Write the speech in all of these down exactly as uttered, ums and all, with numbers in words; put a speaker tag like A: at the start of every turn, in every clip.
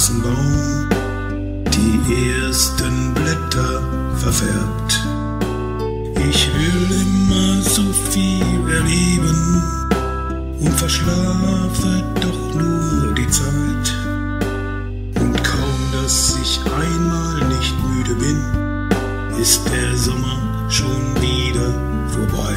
A: großen Baum die ersten Blätter verfärbt. Ich will immer so viel erleben und verschlafe doch nur die Zeit. Und kaum, dass ich einmal nicht müde bin, ist der Sommer schon wieder vorbei.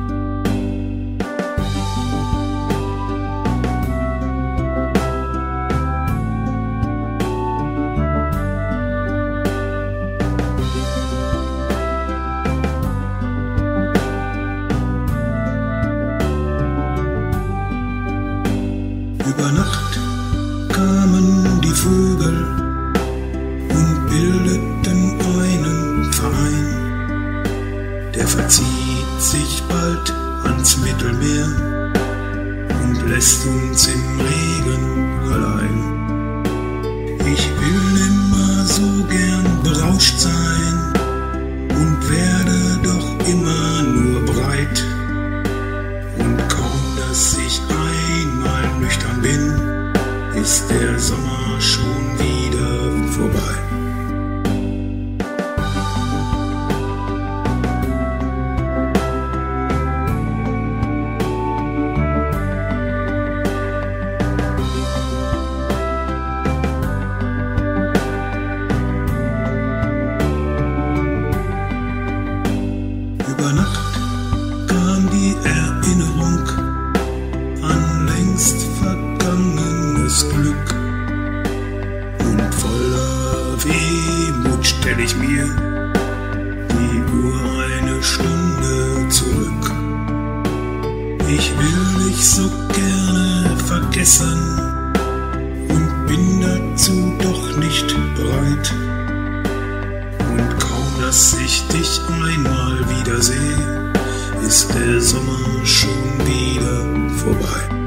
A: Über Nacht kamen die Vögel und bildeten einen Verein. Der verzieht sich bald ans Mittelmeer und lässt uns im Regen allein. Ich will immer so gern berauscht sein und werde doch immer nur breit. Und kaum, dass ich einmal nüchtern bin, ist der Sommer schon wieder vorbei. Über Nacht kam die Erinnerung an längst vergangenes Glück. Und voller Wehmut stell ich mir die Uhr eine Stunde zurück. Ich will dich so gerne vergessen und bin dazu doch nicht bereit. Und kaum, dass ich dich einmal wiedersehe, ist der Sommer schon wieder vorbei.